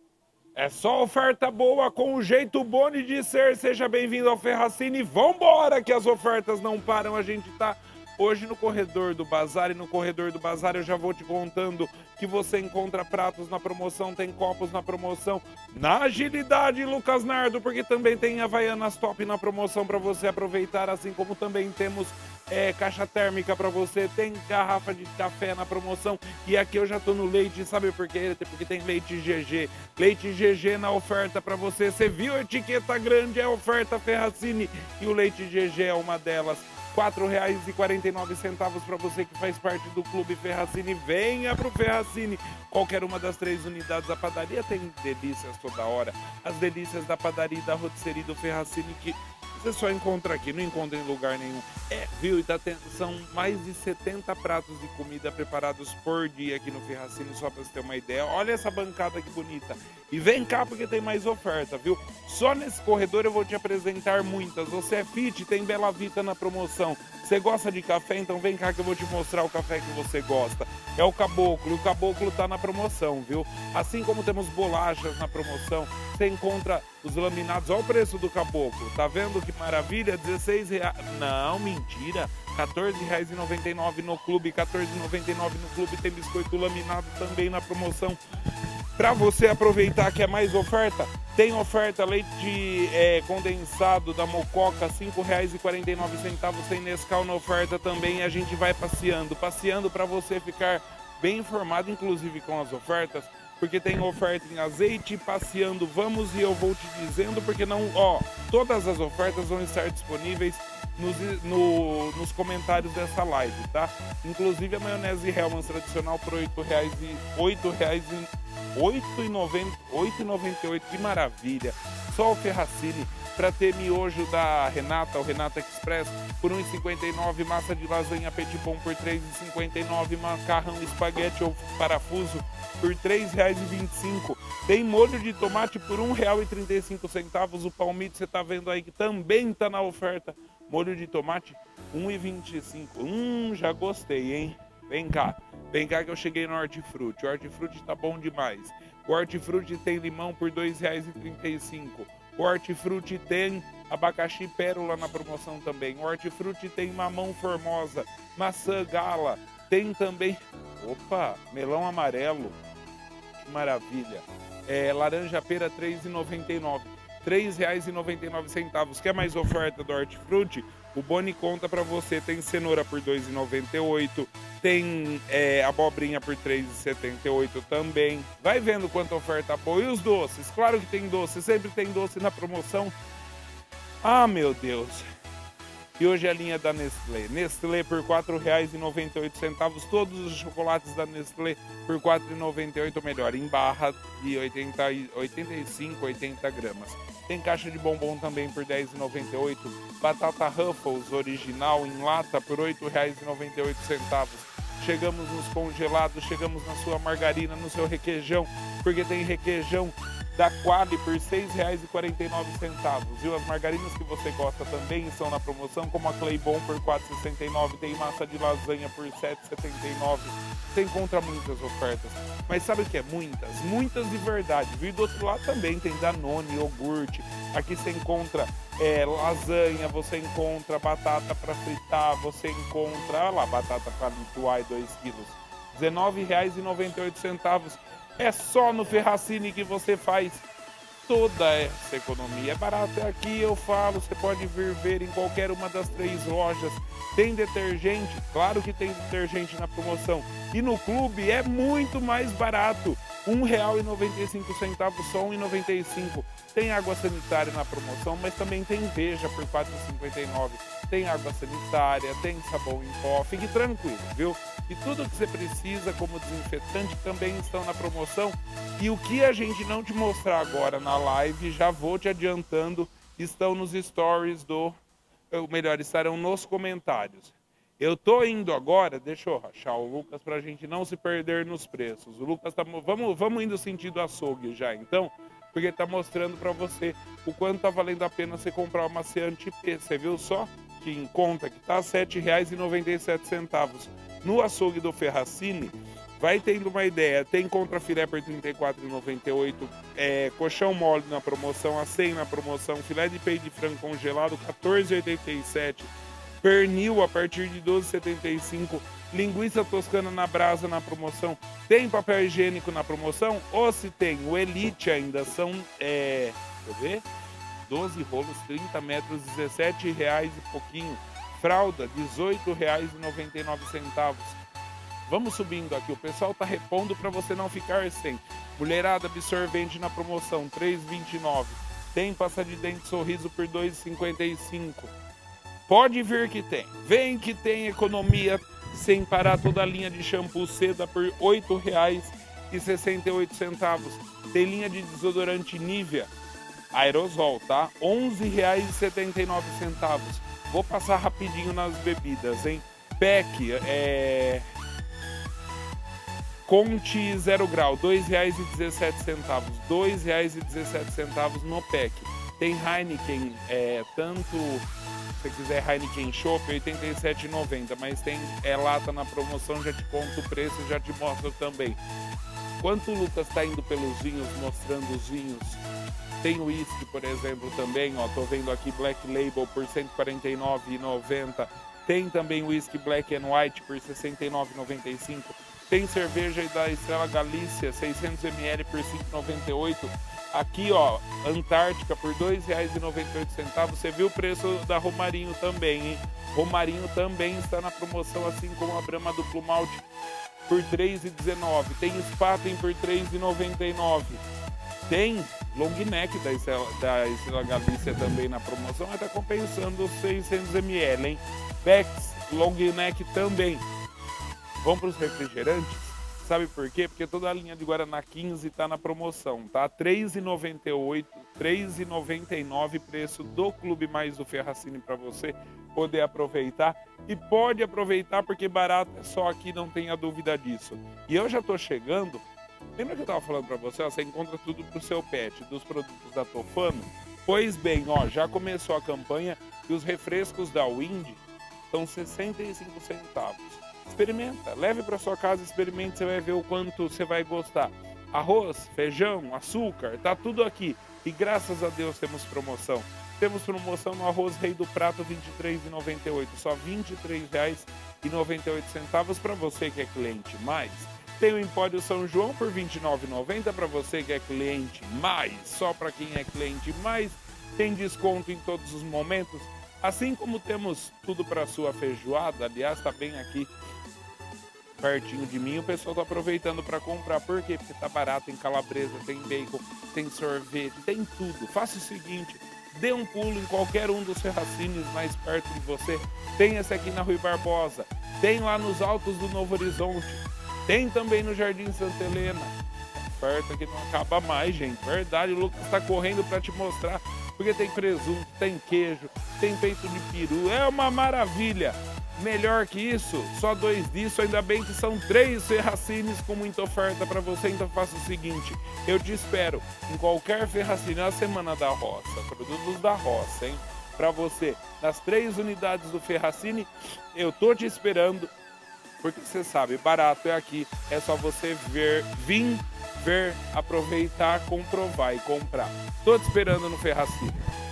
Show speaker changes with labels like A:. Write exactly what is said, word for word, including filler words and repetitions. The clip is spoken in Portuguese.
A: É só oferta boa com o jeito Boni de ser. Seja bem-vindo ao Ferracini. Vambora que as ofertas não param. A gente tá hoje no corredor do bazar e no corredor do bazar eu já vou te contando que você encontra pratos na promoção, tem copos na promoção, na Agilidade, Lucas Nardo, porque também tem Havaianas Top na promoção para você aproveitar, assim como também temos é, caixa térmica para você, tem garrafa de café na promoção. E aqui eu já tô no leite, sabe por quê? Porque tem leite G G, leite G G na oferta para você. Você viu a etiqueta grande, é oferta Ferracini e o leite G G é uma delas. quatro reais e quarenta e nove centavos para você que faz parte do Clube Ferracini. Venha pro Ferracini. Qualquer uma das três unidades da padaria tem delícias toda hora. As delícias da padaria e da rotisserie do Ferracini que você só encontra aqui, não encontra em lugar nenhum. É, viu? E tá tendo, são mais de setenta pratos de comida preparados por dia aqui no Ferracini, só pra você ter uma ideia. Olha essa bancada que bonita. E vem cá porque tem mais oferta, viu? Só nesse corredor eu vou te apresentar muitas. Você é fit, tem Bela Vita na promoção. Você gosta de café? Então vem cá que eu vou te mostrar o café que você gosta. É o Caboclo, o Caboclo tá na promoção, viu? Assim como temos bolachas na promoção, você encontra os laminados. Olha o preço do Caboclo, tá vendo que maravilha? dezesseis reais. Não, mentira. quatorze reais e noventa e nove no clube, quatorze reais e noventa e nove no clube. Tem biscoito laminado também na promoção. Para você aproveitar que é mais oferta, tem oferta leite é, condensado da Mococa, cinco reais e quarenta e nove centavos, tem Nescau na oferta também. E a gente vai passeando, passeando para você ficar bem informado, inclusive com as ofertas, porque tem oferta em azeite, passeando, vamos e eu vou te dizendo, porque não, ó, todas as ofertas vão estar disponíveis nos, no, nos comentários dessa live, tá? Inclusive a maionese Hellmann's tradicional por oito reais e oito reais e oito reais e noventa e oito, que maravilha. Só o Ferracini. Para ter miojo da Renata, o Renata Express, por um real e cinquenta e nove, massa de lasanha Petit Pão por três reais e cinquenta e nove, macarrão espaguete ou parafuso por três reais e vinte e cinco. Tem molho de tomate por um real e trinta e cinco centavos, o palmito você tá vendo aí que também tá na oferta. Molho de tomate, um real e vinte e cinco. Hum, já gostei, hein? Vem cá, vem cá que eu cheguei no Hortifruti. O Hortifruti tá bom demais. O Hortifruti tem limão por dois reais e trinta e cinco. O Hortifruti tem abacaxi pérola na promoção também. O Hortifruti tem mamão formosa, maçã gala. Tem também, opa, melão amarelo. Que maravilha. É, laranja pera três reais e noventa e nove. três reais e noventa e nove centavos. Quer mais oferta do Hortifruti? O Boni conta para você. Tem cenoura por dois reais e noventa e oito. Tem é, abobrinha por três reais e setenta e oito também. Vai vendo quanta oferta boa. E os doces? Claro que tem doce. Sempre tem doce na promoção. Ah, meu Deus. E hoje é a linha da Nestlé. Nestlé por quatro reais e noventa e oito centavos. Todos os chocolates da Nestlé por quatro reais e noventa e oito centavos, melhor, em barra de oitenta, oitenta e cinco, oitenta gramas. Tem caixa de bombom também por dez reais e noventa e oito centavos. Batata Ruffles original em lata por oito reais e noventa e oito centavos. Chegamos nos congelados, chegamos na sua margarina, no seu requeijão, porque tem requeijão da Quali por seis reais e quarenta e nove centavos, viu? As margarinas que você gosta também estão na promoção, como a Claybon por quatro reais e sessenta e nove, tem massa de lasanha por sete reais e setenta e nove. Você encontra muitas ofertas, mas sabe o que é? Muitas, muitas de verdade, viu? E do outro lado também tem Danone, iogurte. Aqui você encontra é, lasanha, você encontra batata para fritar, você encontra, olha lá, batata palituai dois quilos, dezenove reais e noventa e oito centavos. É só no Ferracini que você faz toda essa economia. É barato, é aqui eu falo, você pode vir ver em qualquer uma das três lojas. Tem detergente, claro que tem detergente na promoção. E no clube é muito mais barato, um real e noventa e cinco centavos, só um real e noventa e cinco. Tem água sanitária na promoção, mas também tem Veja por quatro reais e cinquenta e nove. Tem água sanitária, tem sabão em pó, fique tranquilo, viu? E tudo que você precisa como desinfetante também estão na promoção. E o que a gente não te mostrar agora na live, já vou te adiantando, estão nos stories do... Ou melhor, estarão nos comentários. Eu tô indo agora, deixa eu rachar o Lucas pra gente não se perder nos preços. O Lucas tá... Vamos, vamos indo sentido açougue já, então, porque tá mostrando pra você o quanto tá valendo a pena você comprar uma maçã anti-P. Você viu só? Que em conta que tá sete reais e noventa e sete centavos. No açougue do Ferracini, vai tendo uma ideia. Tem contrafilé por trinta e quatro reais e noventa e oito centavos, é, colchão mole na promoção, a cem na promoção, filé de peito de frango congelado, quatorze reais e oitenta e sete centavos, pernil a partir de doze reais e setenta e cinco centavos, linguiça toscana na brasa na promoção. Tem papel higiênico na promoção? Ou se tem, o Elite ainda são, é, deixa eu ver, doze rolos, trinta metros, dezessete reais e pouquinho. Fralda, dezoito reais e noventa e nove centavos. Vamos subindo aqui, o pessoal tá repondo para você não ficar sem. Mulherada absorvente na promoção, três reais e vinte e nove centavos. Tem pasta de dente sorriso por dois reais e cinquenta e cinco centavos. Pode vir que tem. Vem que tem economia sem parar, toda a linha de shampoo seda por oito reais e sessenta e oito centavos. Tem linha de desodorante Nivea aerosol, tá? onze reais e setenta e nove centavos. Vou passar rapidinho nas bebidas, hein? P E C, é... Conte zero grau, dois reais e dezessete centavos. dois reais e dezessete centavos no P E C. Tem Heineken, é, tanto... Se você quiser Heineken Chopp, oitenta e sete reais e noventa centavos, mas tem é, lata na promoção, já te conto o preço e já te mostro também. Enquanto o Lucas está indo pelos vinhos, mostrando os vinhos, tem o uísque, por exemplo, também, ó, tô vendo aqui Black Label por cento e quarenta e nove reais e noventa centavos. Tem também o uísque Black and White por sessenta e nove reais e noventa e cinco centavos. Tem cerveja da Estrela Galícia, seiscentos mililitros por cinco reais e noventa e oito centavos. Aqui, ó, Antártica por dois reais e noventa e oito centavos. Você viu o preço da Romarinho também, hein? Romarinho também está na promoção, assim como a Brahma Duplo Malte por três reais e dezenove centavos. Tem Spaten por três reais e noventa e nove centavos. Tem Long Neck da Estrela, da Estrela Galícia também na promoção, mas tá compensando os seiscentos mililitros, hein? Bex Long Neck também. Vamos para os refrigerantes? Sabe por quê? Porque toda a linha de Guaraná quinze está na promoção, tá? três reais e noventa e oito centavos, três reais e noventa e nove centavos, preço do Clube Mais do Ferracini para você poder aproveitar. E pode aproveitar porque barato é só aqui, não tenha dúvida disso. E eu já tô chegando, lembra que eu tava falando para você? Ó, você encontra tudo pro seu pet, dos produtos da Tofano? Pois bem, ó, já começou a campanha e os refrescos da Wind estão sessenta e cinco centavos. Experimenta, leve para sua casa, experimente, você vai ver o quanto você vai gostar. Arroz, feijão, açúcar, tá tudo aqui. E graças a Deus temos promoção. Temos promoção no arroz Rei do Prato, vinte e três reais e noventa e oito centavos. Só vinte e três reais e noventa e oito centavos para você que é cliente mais. Tem o Empório São João por vinte e nove reais e noventa centavos para você que é cliente mais. Só para quem é cliente mais. Tem desconto em todos os momentos. Assim como temos tudo para sua feijoada, aliás, tá bem aqui pertinho de mim, o pessoal tá aproveitando para comprar. Por quê? Porque tá barato, tem calabresa, tem bacon, tem sorvete, tem tudo. Faça o seguinte, dê um pulo em qualquer um dos Ferracines mais perto de você. Tem esse aqui na Rui Barbosa, tem lá nos Altos do Novo Horizonte, tem também no Jardim Santa Helena. Oferta que não acaba mais, gente. Verdade, o Lucas tá correndo para te mostrar, porque tem presunto, tem queijo, tem peito de peru, é uma maravilha. Melhor que isso, só dois disso, ainda bem que são três Ferracines com muita oferta para você. Então faça o seguinte, eu te espero em qualquer Ferracine na Semana da Roça, produtos da roça, hein? Para você, nas três unidades do Ferracine, eu tô te esperando, porque você sabe, barato é aqui, é só você ver, vir, ver, aproveitar, comprovar e comprar. Tô te esperando no Ferracine.